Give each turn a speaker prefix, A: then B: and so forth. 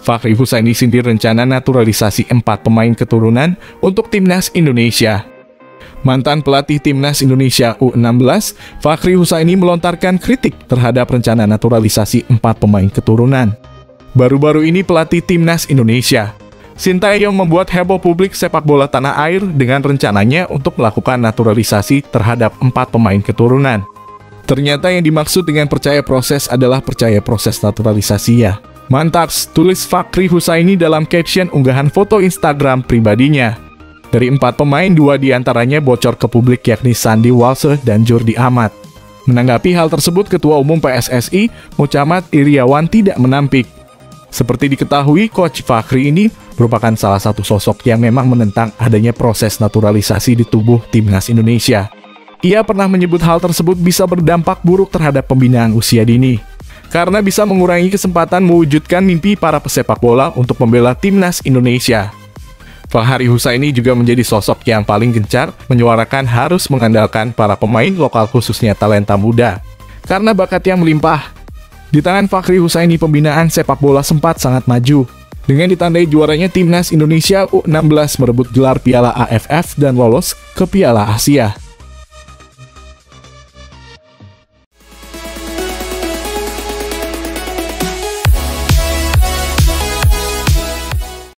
A: Fakhri Husaini sindir rencana naturalisasi 4 pemain keturunan untuk Timnas Indonesia. Mantan pelatih Timnas Indonesia U16, Fakhri Husaini melontarkan kritik terhadap rencana naturalisasi 4 pemain keturunan. Baru-baru ini pelatih Timnas Indonesia, Sintayong, membuat heboh publik sepak bola tanah air dengan rencananya untuk melakukan naturalisasi terhadap 4 pemain keturunan. Ternyata yang dimaksud dengan percaya proses adalah percaya proses naturalisasi ya. Mantap, tulis Fakhri Husaini dalam caption unggahan foto Instagram pribadinya. Dari 4 pemain, 2 diantaranya bocor ke publik, yakni Sandi Walse dan Jordi Amat. Menanggapi hal tersebut, Ketua Umum PSSI, Mucamat Iriawan, tidak menampik. Seperti diketahui, Coach Fakhri ini merupakan salah satu sosok yang memang menentang adanya proses naturalisasi di tubuh Timnas Indonesia. Ia pernah menyebut hal tersebut bisa berdampak buruk terhadap pembinaan usia dini, karena bisa mengurangi kesempatan mewujudkan mimpi para pesepak bola untuk membela Timnas Indonesia. Fakhri Husaini juga menjadi sosok yang paling gencar menyuarakan harus mengandalkan para pemain lokal, khususnya talenta muda, karena bakat yang melimpah. Di tangan Fakhri Husaini, pembinaan sepak bola sempat sangat maju, dengan ditandai juaranya Timnas Indonesia U16 merebut gelar Piala AFF dan lolos ke Piala Asia.